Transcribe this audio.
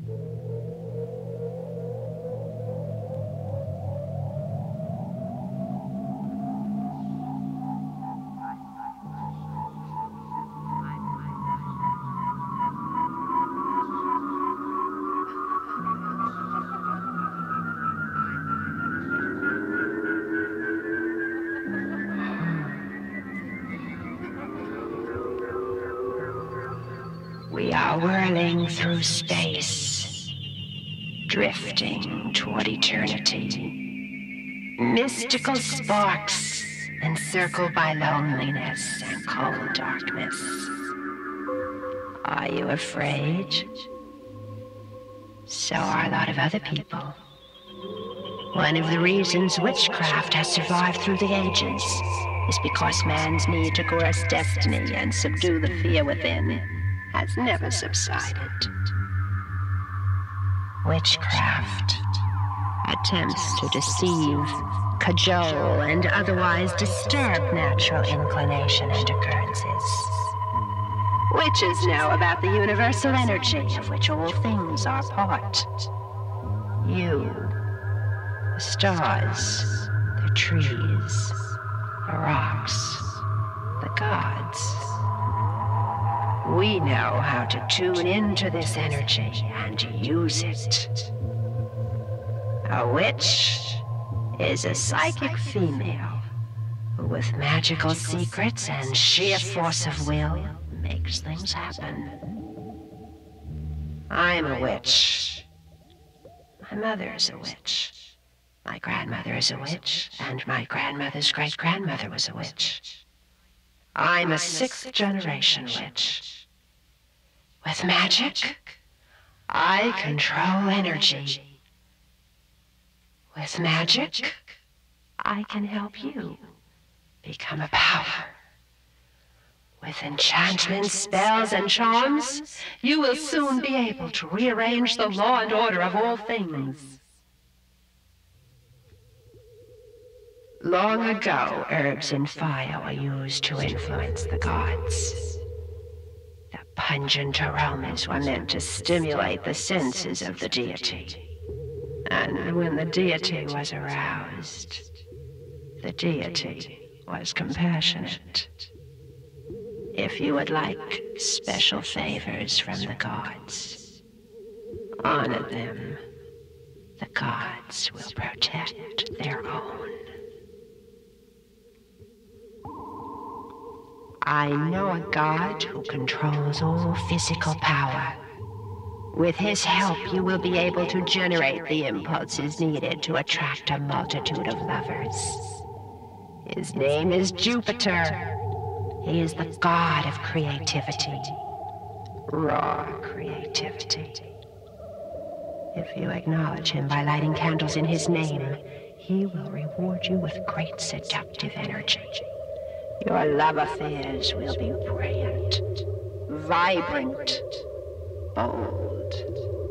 We are whirling through space, drifting toward eternity. Mystical sparks encircled by loneliness and cold darkness. Are you afraid? So are a lot of other people. One of the reasons witchcraft has survived through the ages is because man's need to coerce destiny and subdue the fear within has never subsided. Witchcraft attempts to deceive, cajole, and otherwise disturb natural inclination and occurrences. Witches know about the universal energy of which all things are part. You, the stars, the trees, the rocks, the gods. We know how to tune into this energy and use it. A witch is a psychic female who, with magical secrets and sheer force of will, makes things happen. I'm a witch. My mother is a witch. My grandmother is a witch, and my grandmother's great-grandmother was a witch. I'm a sixth-generation witch. With magic, I control energy. With magic, I can help you become a power. With enchantments, spells, and charms, you will soon be able to rearrange the law and order of all things. Long ago, herbs and fire were used to influence the gods. The pungent aromas were meant to stimulate the senses of the deity. And when the deity was aroused, the deity was compassionate. If you would like special favors from the gods, honor them. The gods will protect their own. I know a god who controls all physical power. With his help, you will be able to generate the impulses needed to attract a multitude of lovers. His name is Jupiter. He is the god of creativity. Raw creativity. If you acknowledge him by lighting candles in his name, he will reward you with great seductive energy. Your love affairs will be brilliant, vibrant, bold,